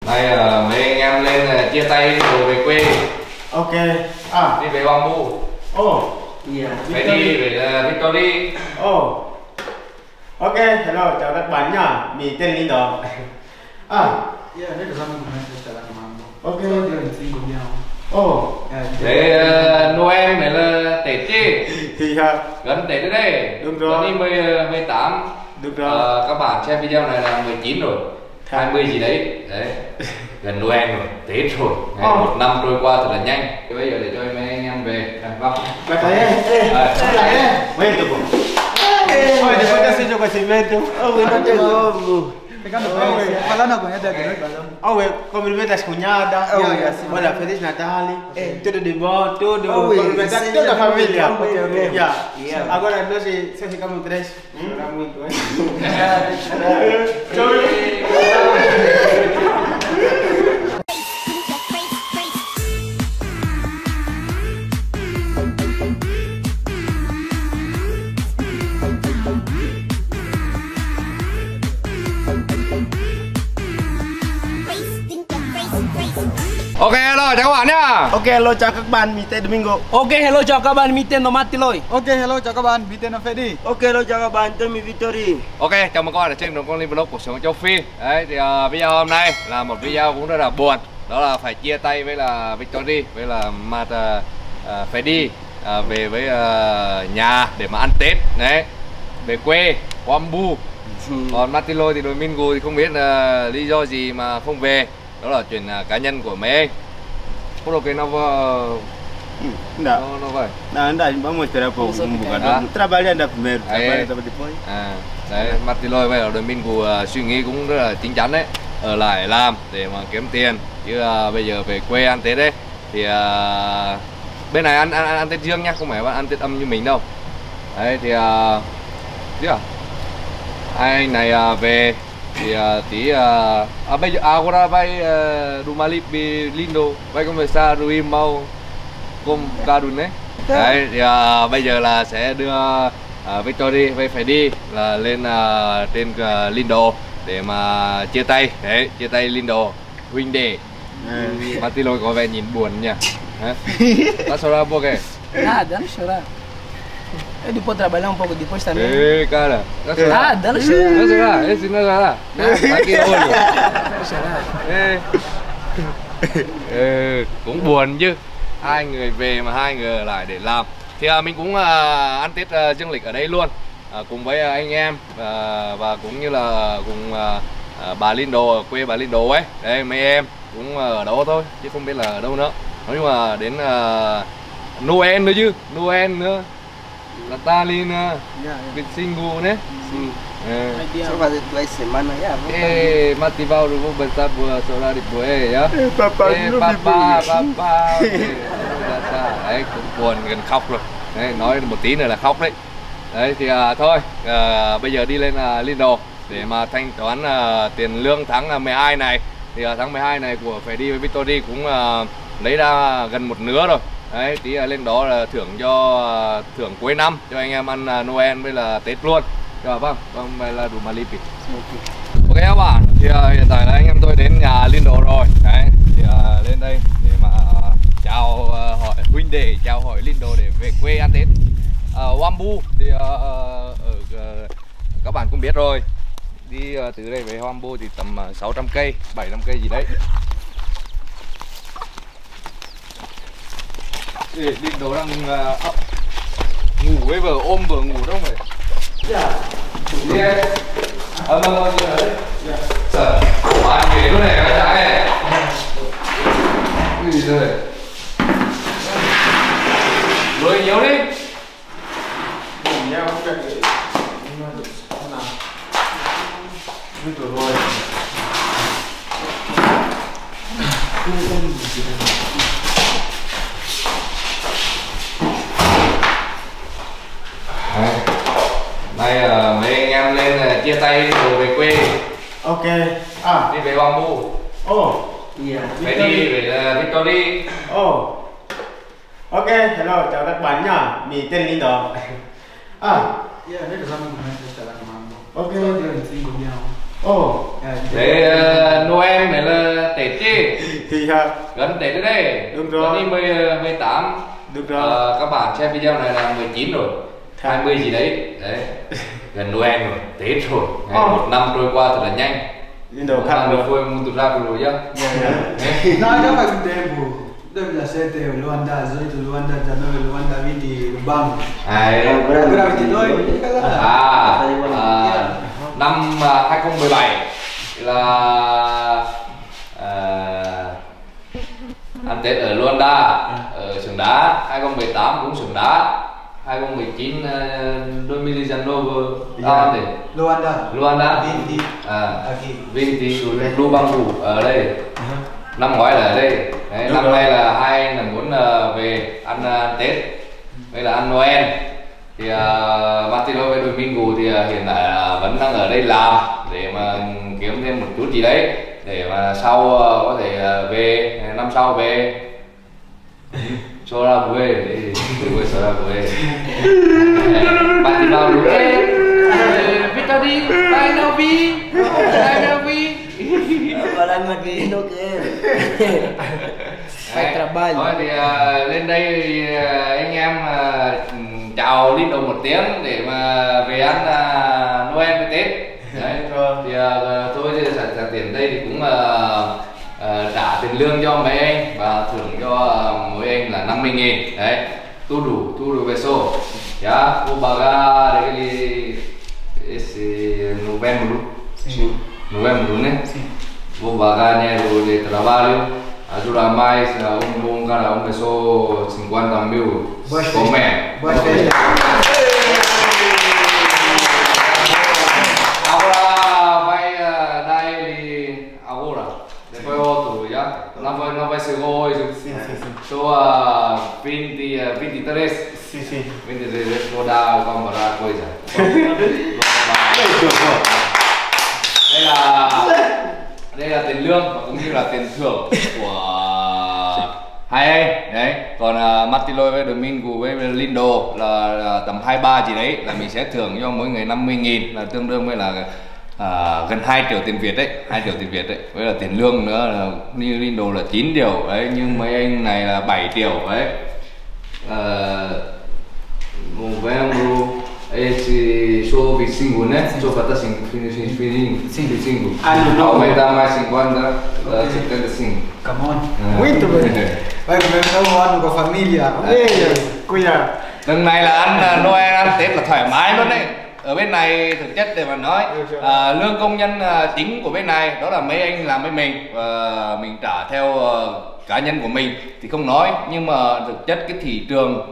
Nay mấy anh em lên chia tay rồi về quê. Ok. Đi về Bamboo. Phải đi về Victory. Ok, hello, chào các bạn nha. Mình tên Linh Đỏ. Ok. Để Noel này là Tết chứ. Thì Gần Tết đấy đây. Đúng rồi. Gần đi 18. Đúng rồi. Các bạn xem video này là 19 rồi. 20 gì đấy. Đấy. Gần Noel rồi, Tết rồi. Một năm trôi qua thật là nhanh. Thế bây giờ để cho mấy anh em về. Vâng. Después te enseño conocimiento. No tengo. Cumprimentas cuñada. Hola, feliz Natal. Tudo de bom, tudo. Cumprimentar toda a família. Agora nós só ficamos três. Será muito, Ok, hello chào các bạn nhá. Ok, hello chào các bạn, mình tên Domingo. Ok, hello chào các bạn, mình tên là Matiloy. Ok, hello chào các bạn, mình tên là Freddy. Ok, hello chào các bạn, tên mình Victory. Ok, chào mừng các bạn ở trên con vlog cuộc sống châu Phi. Đấy thì video hôm nay là một video cũng rất là buồn. Đó là phải chia tay với là Victory, với là Freddy về với nhà để mà ăn Tết. Đấy, về quê, Bamboo. Còn Matiloy thì Domingo thì không biết lý do gì mà không về. Đó là chuyện cá nhân của mấy anh. Por lo que não vai. Não, vamos esperar por bukan. Trabalha ainda primeiro, trabalha depois. Đấy, Matiloy với Domingo suy nghĩ cũng rất là chính chắn đấy. Ở lại làm để mà kiếm tiền. Chứ bây giờ về quê ăn Tết đấy. Thì bên này ăn Tết riêng nhá, không phải ăn Tết âm như mình đâu. Đấy thì hai anh này về thì tí bây giờ agora vai rumah lindo vai começar o irmão com Carun đấy. Đấy thì bây giờ là sẽ đưa Victory với Freddy là lên trên Lindo để mà chia tay. Đấy, chia tay Lindo huynh đệ. Matiloy có vẻ nhìn buồn nhỉ. Tá chorando por quê? Nada, não chorar. Eu depois trabalhar pouco depois também. Ê, cara, não chorar. Nada, não chorar. Não chorar, esse não chorar. Aqui olho. Não chorar. Cũng buồn chứ. Hai người về mà hai người ở lại để làm. Thì mình cũng ăn Tết dương lịch ở đây luôn. Cùng với anh em và cũng như là cùng bà Lindo, quê bà Lindo ấy. Đây mấy em cũng ở đó thôi chứ không biết là ở đâu nữa. Nói chung là đến Noel nữa chứ, Noel nữa. Natalina, Bitsingu, né? Sim. Só fazer 2 semanas já. Mativaldo, vou pensar por solar depois, já? Papá, Đấy, cũng buồn gần khóc rồi. Đấy, nói một tí nữa là khóc đấy. Đấy thì thôi, bây giờ đi lên Lindo để mà thanh toán tiền lương tháng 12 này. Thì tháng 12 này của Freddy với Victory cũng lấy ra gần một nửa rồi. Đấy, tí lên đó là thưởng cuối năm cho anh em ăn Noel với là Tết luôn. Rồi vâng, đây là đủ mà lipi. Ok các bạn, thì hiện tại là anh em tôi đến nhà Lindo rồi. Đấy, thì lên đây để mà chào hỏi huynh đệ, chào hỏi Lindo để về quê ăn Tết. Bamboo thì các bạn cũng biết rồi. Đi từ đây về Bamboo thì tầm 600 cây, 700 cây gì đấy. Lindo đang ngủ với vợ ôm vợ ngủ đâu mày. Sợ bạn ghế lúc này cái trái này. Cái gì rồi? Lôi nhiều đi. Nay mấy anh em lên chia tay rồi về quê. Ok. Đi về Bamboo. Phải đi về Victory. Ok, hello chào các bạn nha. Mình tên Linh Đỏ. Ok. Để Noel này là Tết đi. Dạ. Gần Tết tới đây. Đúng rồi. Gần đi 18. Đúng rồi. Các bạn xem video này là 19 rồi. 20 gì đấy. Đấy. Gần Noel rồi, Tết rồi. Một năm trôi qua thật là nhanh. Lindo Một khác năm rồi. được vui muito rápido nhá. Nós já faz tempo. 2007 Luanda, 18 Luanda, 19 Luanda, 20 Lubang. Agora 22. Năm 2017 là ăn Tết ở Luanda, ở Sừng Đá. 2018 cũng Sừng Đá. 2019 Dominicano Luanda. Luanda. Vinti. Vinti Lubang ở đây. Năm ngoái là ở đây. Đấy, năm nay là hai anh là muốn về ăn Tết với là ăn Noel. Thì Martino với Domingo thì hiện tại vẫn đang ở đây làm để mà kiếm thêm một chút gì đấy để mà sau có thể về năm sau về cho ra về để quê cho ra về. Bạn thì vào đúng đấy. Victor đi, I know me. Agora não acredito que phải trabalho. Thôi thì lên đây thì, anh em chào Lindo một tiếng để mà về ăn Noel với Tết. Đấy. Thì tôi trả tiền đây thì cũng trả tiền lương cho mấy anh và thưởng cho mỗi anh là 50.000. Đấy. Tudo peso. Ya, vou pagar aquele esse novembro, né? Vou pagar dinheiro de trabalho, ajuda mais um cara, peso 50.000 comer. Agora vai dar ele agora, depois outro, já? Não vai ser hoje. Sim. Só 23. Sim. 23 vou dar comprar coisa. Đây là tiền lương và cũng như là tiền thưởng của hai anh đấy. Còn Martino với Domingo với Lindo là tầm 23 gì đấy là mình sẽ thưởng cho mỗi người 50.000 là tương đương với là gần 2 triệu tiền Việt đấy, 2 triệu tiền Việt đấy. Với là tiền lương nữa là như Lindo là 9 triệu đấy, nhưng mấy anh này là 7 triệu đấy. Novembro esse show 25, né? Show falta 25. Aumenta mais 50, 75. Come on. Muito bem. Vai começar um ano com a família. Cuidado. Lần này là ăn Noel, ăn Tết là thoải mái luôn đấy. Ở bên này thực chất để mà nói lương công nhân chính của bên này đó là mấy anh làm với mình và mình trả theo cá nhân của mình thì không nói, nhưng mà thực chất cái thị trường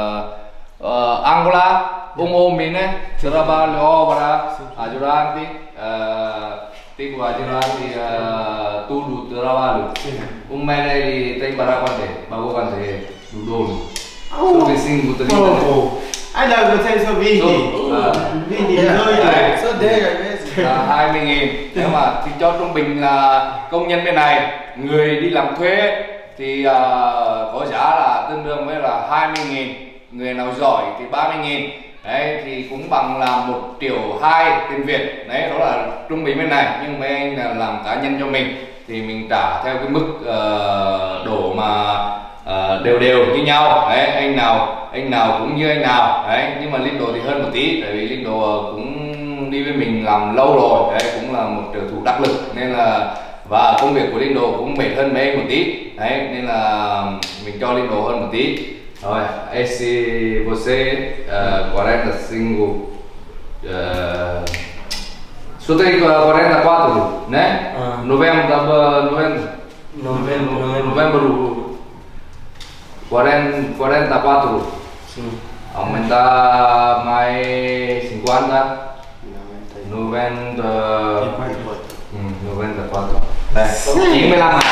Angola, umumnya trabalho para ajudante, tipo ajudante tudo trabalho. Mês này tem berapa deh? Bago kan deh, dulu. Sobre 5 30. Ai đã có thêm số 20. 20 thôi. Só 10 vezes. 20.000. Nhưng mà thì cho trung bình là công nhân bên này, người đi làm thuê thì có giá là tương đương với là 20.000. Người nào giỏi thì 30.000. Đấy thì cũng bằng là 1,2 triệu tiền Việt. Đấy đó là trung bình bên này, nhưng mấy anh là làm cá nhân cho mình thì mình trả theo cái mức đổ mà đều như nhau. Đấy, anh nào cũng như anh nào. Đấy, nhưng mà Lindo thì hơn một tí, tại vì Lindo cũng đi với mình làm lâu rồi. Đấy, cũng là một trợ thủ đắc lực nên là, và công việc của Lindo cũng mệt hơn mấy anh một tí. Đấy, nên là mình cho Lindo hơn một tí. Rồi, esse você 45 Só tem 44, né? Novembro 44. Sim. Aumenta mais 50. 94. Đây, 95 à?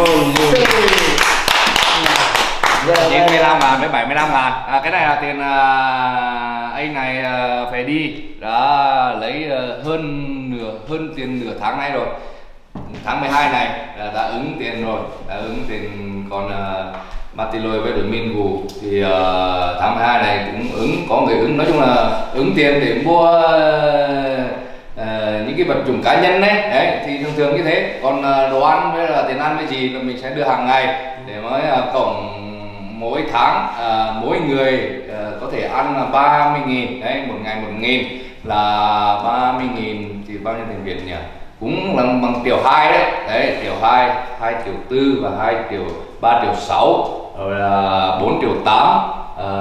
95 ngàn với 75 ngàn. Cái này là tiền anh này phải đi đã lấy hơn tiền nửa tháng nay rồi. Tháng 12 này đã ứng tiền rồi, còn Martino với Domingo thì tháng 12 này cũng ứng, có người ứng, nói chung là ứng tiền để mua những cái vật dụng cá nhân đấy thì thường thường như thế. Còn đồ ăn với là tiền ăn với gì là mình sẽ đưa hàng ngày để mới cộng mỗi tháng mỗi người có thể ăn 30.000 đấy, một ngày 1.000 là 30.000 thì bao nhiêu tiền Việt nhỉ? Cũng là bằng triệu 2 đấy, triệu 2, 2 triệu 4 và 2 triệu 3 triệu 6 rồi là 4 triệu 8,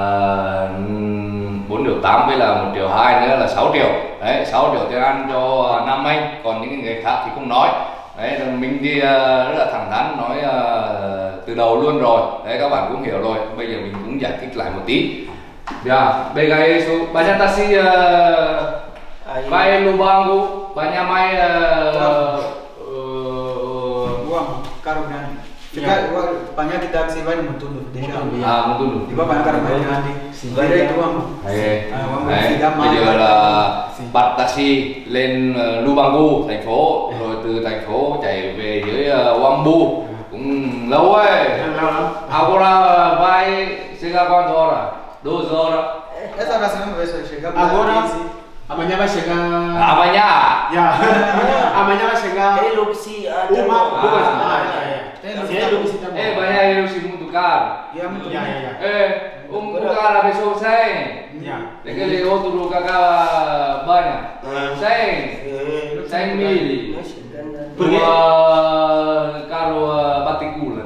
4 triệu 8 với là 1 triệu 2 nữa là 6 triệu đấy, 6 triệu tiền ăn cho năm anh, còn những người khác thì không nói đấy. Mình đi rất là thẳng thắn nói từ đầu luôn rồi đấy, các bạn cũng hiểu rồi. Bây giờ mình cũng giải thích lại một tí. Begai su banyak taksi bay lubang bu banyak mai uang karunan. Jika banyak kita taksi bay mentundur. Mentundur. Tiba banyak karunan nanti. Bayar itu uang. Bây giờ là bắt taxi lên Lubangbu thành phố, rồi từ thành phố chạy về dưới Wambu cũng lâu ấy. Agora vai chegar quanto hora? 2 horas. Essa hora não vai chegar. Agora, amanhã vai chegar. Amanhã. Amanhã vai chegar. Tem Luxi, Uma. Tem Luxi também. Banyak Luxi muito caro. Ya muito. Cara pessoa 100. Aquele outro lugar banyak. 100 mil. Por qué? Caro partícula.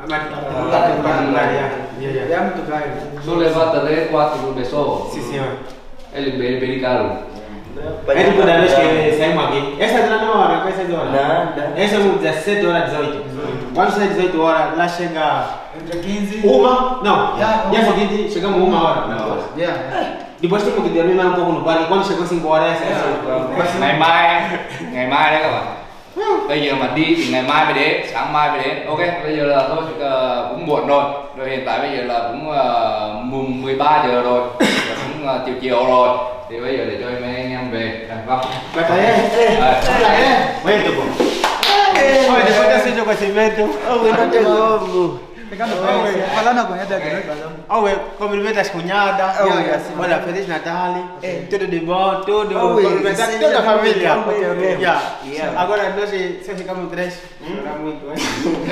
Ya muito caro. Só levanta 3, 4 pessoas. Sim, senhor. Ele bem caro. É tipo da vez que saímos aqui. Essa é na hora, qual é essa hora? Nada. Essa é 17 horas 18. Quando sai 18 horas, lá chega Entre 15. uma. Não, dia seguinte chegamos 1 hora. Depois temos que dormir mais um pouco no bar. E quando chegou 5 horas, Ngày mai đấy các bạn. Bây giờ mà đi thì ngày mai mới đến, sáng mai mới đến. Ok, bây giờ là thôi cũng muộn rồi. Rồi hiện tại bây giờ là cũng mùng 13 giờ rồi, cũng chiều rồi. Thì bây giờ để cho mấy anh em về. Vâng. vai cair. Vai, tu bom. Olha, depois desse jogo assim, vento. Não tem como. Pegando falando com ele aqui, falando. Olha, cumprimento as cunhadas. Olha, Feliz Natal. Tudo de bom, tudo. Cumprimentar toda a família. Agora nós só ficamos 3. Chora muito, hein?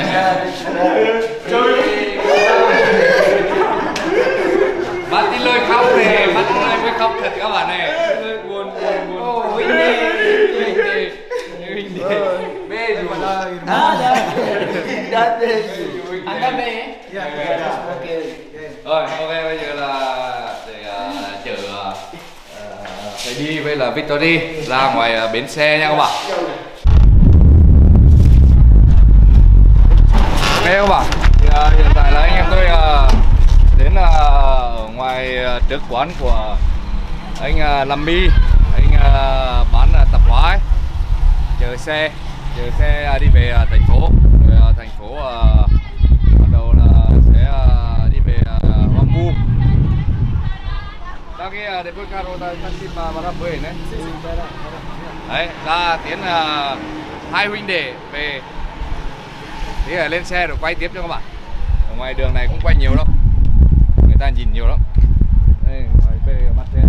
Bắt đi lôi khóc này, bắt đi lôi mới khóc thật các bạn này. Buồn. Huynh đi. Beijo. Nada. Nada. Anda bem? Rồi, ok, bây giờ là để chở phải đi với là Victory ra ngoài bến xe nha các bạn. Ok các bạn, thì, hiện tại là anh em tôi đến ở ngoài trước quán của anh Lammy, anh bán tạp hóa ấy. Chờ xe đi về thành phố, rồi thành phố bắt đầu là sẽ đi về Wambu. Đó cái depois caro taxi para bơi này. Đấy, ra tiến hai huynh đệ về. Thì lên xe rồi quay tiếp cho các bạn. Ở ngoài đường này cũng quay nhiều lắm, người ta nhìn nhiều lắm. Đây, ngoài về bắt xe.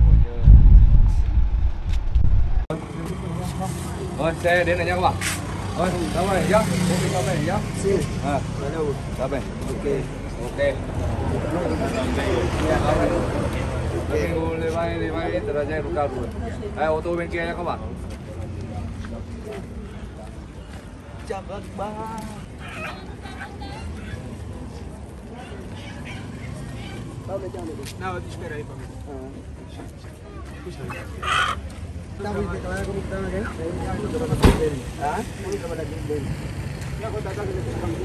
Rồi, xe đến rồi nha các bạn. Rồi, ra về nhá. Ra về nhá. Ra về. Ok. Levai terajai luka dulu. Ô tô bên kia nha các bạn. Jabat banget. Não, espera aí, Pamela. Puxa aí. Tá muito bem, como está aqui? Ah? Como trabalhar aqui bem. Já vou dar aquele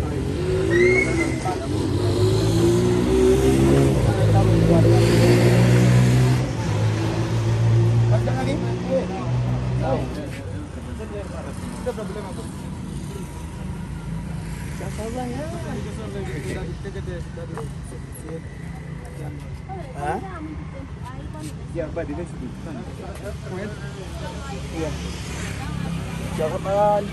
Pasang lagi? Tahu. Ada problema apa? Sabar ya. Hah? Ya, Pak, di sini. Iya. Jangan.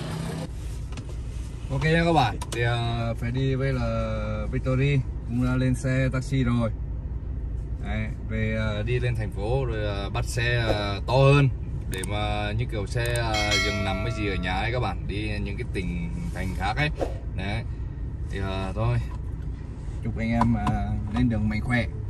Ok nha các bạn, thì phải đi với là Victory cũng đã lên xe taxi rồi. Đấy, về đi lên thành phố rồi bắt xe to hơn để mà như kiểu xe dừng nằm cái gì ở nhà ấy các bạn, đi những cái tỉnh thành khác ấy. Đấy thì thôi chúc anh em lên đường mạnh khỏe.